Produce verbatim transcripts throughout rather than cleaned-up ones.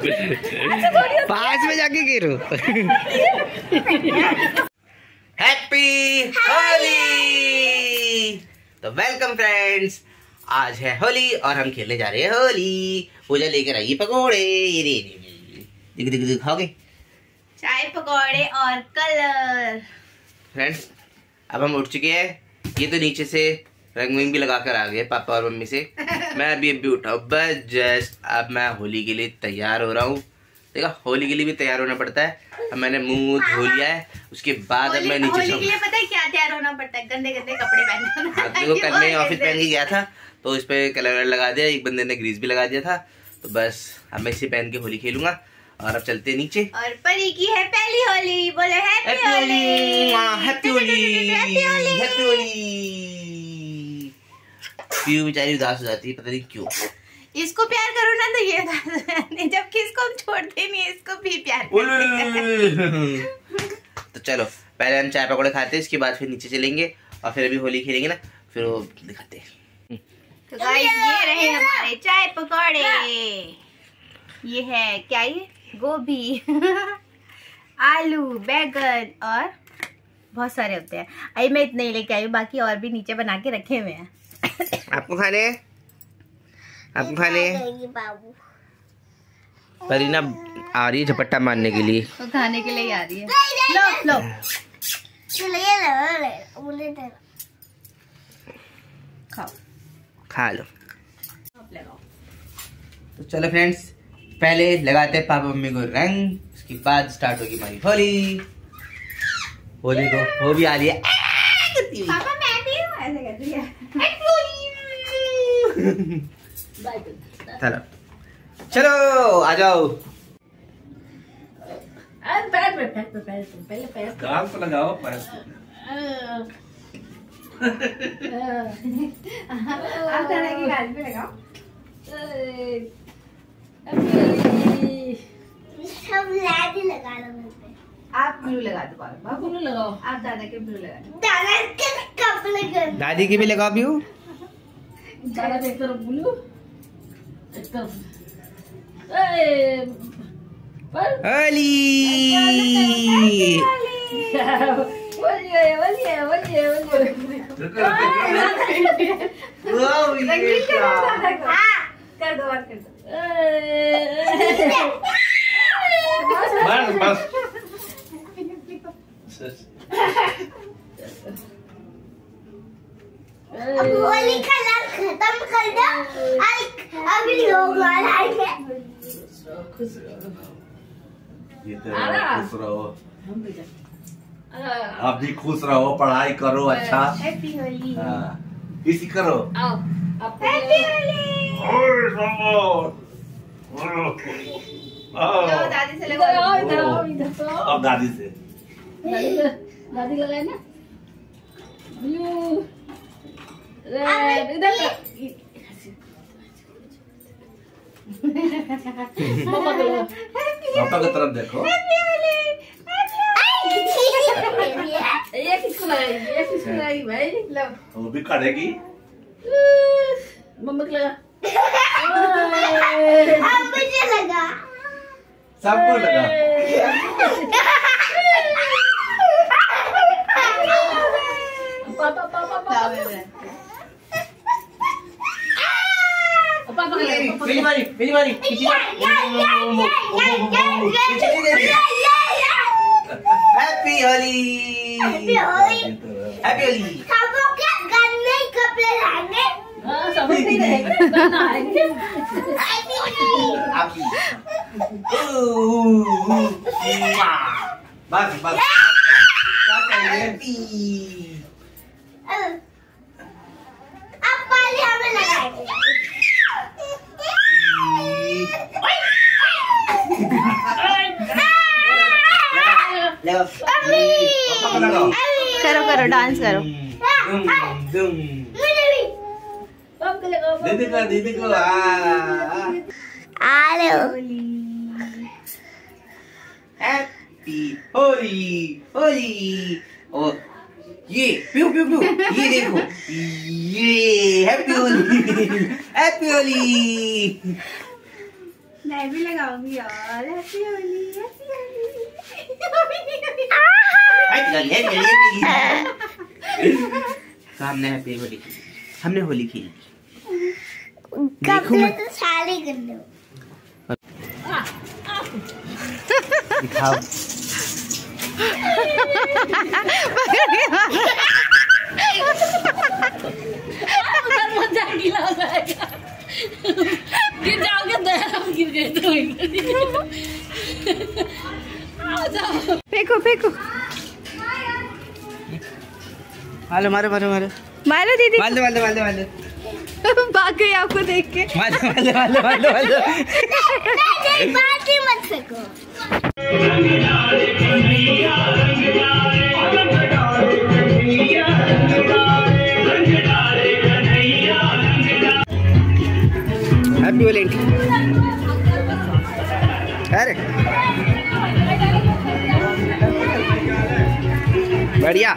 पास में जाके गिरो। हैप्पी होली। तो वेलकम फ्रेंड्स, आज है होली और हम खेलने जा रहे हैं होली। पूजा लेकर आई पकोड़े, ये दिख दिख दिख खाओगे चाय पकोड़े और कलर। फ्रेंड्स अब हम उठ चुके हैं। ये तो नीचे से रंग विंग भी लगा कर आ गए पापा और मम्मी से। मैं अभी अभी उठा बस जस्ट। अब मैं होली के लिए तैयार हो रहा हूँ। देखा, होली के लिए भी तैयार होना पड़ता है। अब मैंने मुंह धो लिया है, उसके बाद अब मैं नीचे होली के लिए पता है क्या तैयार होना पड़ता है? गंदे गंदे कपड़े पहनना। देखो कल मैं ऑफिस पहन के गया था तो इस पे कलर लगा दिया, एक बंदे ने ग्रीस भी लगा दिया था। तो बस अब मैं इसे पहन के होली खेलूंगा। और अब चलते हैं नीचे। और परी की है पहली होली, बोले happy Holi. Happy Holi, happy Holi. Piyu बेचारी उदास हो जाती है, पता नहीं क्यों। इसको प्यार करो ना तो ये उदास, जबकि इसको हम छोड़ते नहीं है, इसको भी प्यार करते हैं। तो चलो पहले हम चाय पकौड़े खाते हैं, इसके बाद फिर नीचे चलेंगे और फिर अभी होली खेलेंगे ना, फिर वो दिखाते हैं। तो गाइस ये रहे हमारे चाय पकौड़े। ये है क्या, ये गोभी आलू बैगन और बहुत सारे होते हैं। अभी मैं इतने ही लेके आई हूँ, बाकी और भी नीचे बना के रखे हुए हैं। आपको खाने हैं? आपको खाने हैं? परीना आ रही है झपट्टा मारने के लिए। तो खाने के लिए आ रही है। लो लो खाओ, खा लो। तो चलो फ्रेंड्स, पहले लगाते हैं पापा मम्मी को रंग, उसके बाद स्टार्ट होगी हमारी होली। होली को वो भी आ रही है। पापा मैं भी हूँ, ऐसे करती है। चलो चलो आ जाओ। पैर पे पैर पे पैर पे पहले पैर पे गाल पे लगाओ, पैर पे। आप दादा की गाल पे लगाओ। सब लाइट लगा लो मुझ पे। आप ब्लू लगा दो, बाबा ब्लू लगाओ। आप दादा के ब्लू लगा दो। दादा के कपड़े कर। दादी की भी लगाओ ब्लू। दादा एक तरफ ब्लू, एक तरफ ए पर होली। बोलिए बोलिए बोलिए बोलिए कर दो और कर दो। बस बस। अब होली कलर खत्म कर दो। अभी लोग आ रहे हैं। ये तो खुश रहो, आप भी खुश रहो, पढ़ाई करो अच्छा। हैप्पी होली। हाँ, इसी करो। आओ आप हैप्पी होली। लो दादी से इधर आओ, लगाओ। इधर आओ, इधर तो आओ। अब दादी से। दादी दादी लगाए ना ब्लू रेड, इधर पापा को लगा। पापा की तरफ देखो। ये किसको लगाई, ये किसको लगाई भाई? लो वो भी करेगी। मम्मा को लगा। अब मुझे लगा। सबको लगा। पापा पापा पापा पापा मेरी बारी, मेरी बारी। Happy Holi, happy Holi. Happy Holi. सबों के गन्ने कपड़े लाएंगे। हाँ सब नहीं रहेंगे, करना है। हैप्पी होली। आपकी। बस बस। हैप्पी। अब पहले हमें लगाएंगे। लगाओ। पापा को लगाओ। करो करो डांस करो। दुम दुम। मुझे भी। पापा को लगाओ। दीदी को दीदी को। आ लो। हैप्पी होली, होली। और ये प्यू प्यू प्यू, ये देखो, ये हैप्पी होली, हैप्पी होली। मैं भी लगाऊंगी यार। Happy Holi, happy Holi. हमने हैप्पी होली हमने होली खेली। देखो मैं तो सारे गंदे दिखाओ। गीला हो जाएगा। गिर जाओगे, गिर गए तो फेंको फेंको। मारो मारो मारो मारो मारो दीदी। मार दो मार दो मार दो मार दो। भाग गई आपको देख के। मार दो मार दो मार दो मार दो मार दो। नहीं बात ही मत सको। हैप्पी होली। अरे बढ़िया।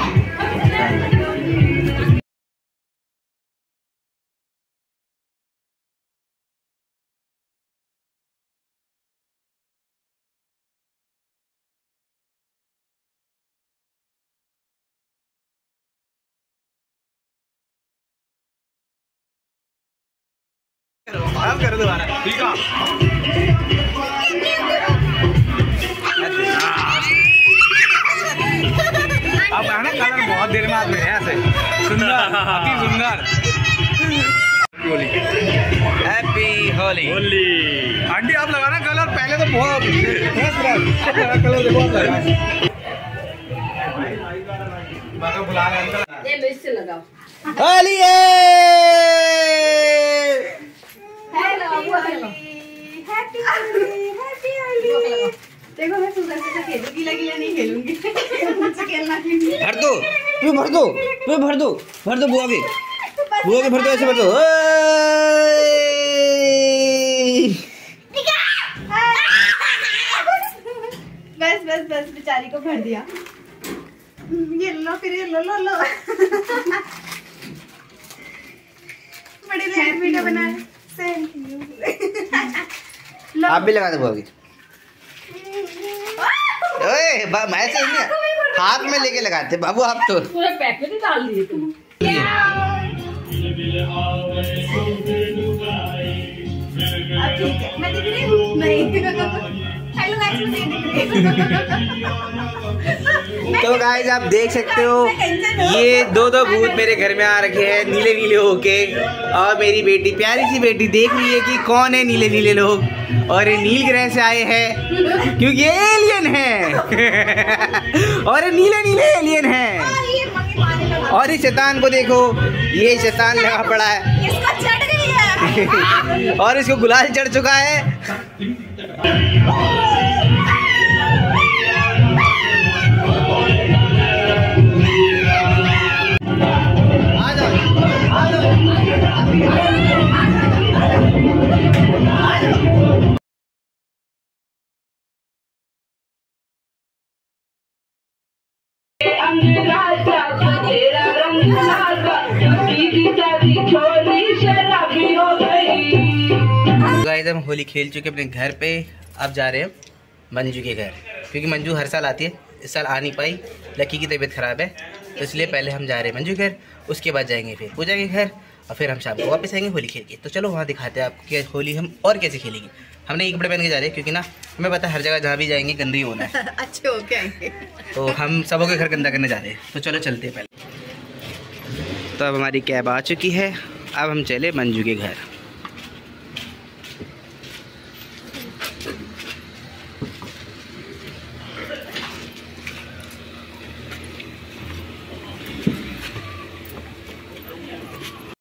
अब कर दोबारा। ठीक है। अब ना कलर बहुत देर में आते हैं ऐसे सुंदर, अति सुंदर। होली, हैप्पी होली। होली। आंटी आप लगाना कलर, पहले तो बहुत कलर देखो आप लगा। बुला रहे हैं। ये बेस से लगाओ। होली है। Happy Holi, happy Holi. देखो मैं सुंदर से खेलूंगी, गीला गीला नहीं खेलूंगी। मुझसे खेलना नहीं। भर दो तू भर दो तू भर दो भर दो बुआ के बुआ के भर दो, ऐसे भर दो। बस बस बस बेचारी को भर दिया। ये लो फिर ये लो लो लो। बड़ी देर वीडियो बना रहे। आप भी लगा दो बुआ की। ओए मैं ऐसे नहीं हाथ में लेके लगाते बाबू आप तो। पूरे पैकेट ही डाल दिए तुम। ठीक है मैं दिख रही हूँ नहीं। हेलो गाइस मैं नहीं दिख रही। तो गाइस आप देख सकते हो ये दो दो भूत मेरे घर में आ रखे हैं नीले नीले होके, और मेरी बेटी प्यारी सी बेटी देख रही है कि कौन है नीले नीले लोग, और ये नील ग्रह से आए हैं क्योंकि ये एलियन है। और ये नीले नीले एलियन है। और इस शैतान को देखो, ये शैतान लगा पड़ा है। इसको चढ़ गई है। और इसको गुलाल चढ़ चुका है। गाइस हम होली खेल चुके अपने घर पे। अब जा रहे हैं मंजू के घर, क्योंकि मंजू हर साल आती है, इस साल आ नहीं पाई, लकी की तबीयत खराब है, तो इसलिए पहले हम जा रहे हैं मंजू के घर, उसके बाद जाएंगे फिर पूजा के घर, और फिर हम शाम को वापस आएंगे होली खेल के। तो चलो वहाँ दिखाते हैं आपको कि होली हम और कैसे खेलेंगे। हमने एक कपड़े पहन के जा रहे हैं क्योंकि ना हमें पता है हर जगह जहाँ भी जाएंगे गंदगी होना है। अच्छे हो के आएंगे, तो हम सबों के घर गंदा करने जा रहे हैं। तो चलो चलते हैं पहले। तो अब हमारी कैब आ चुकी है, अब हम चले मंजू के घर।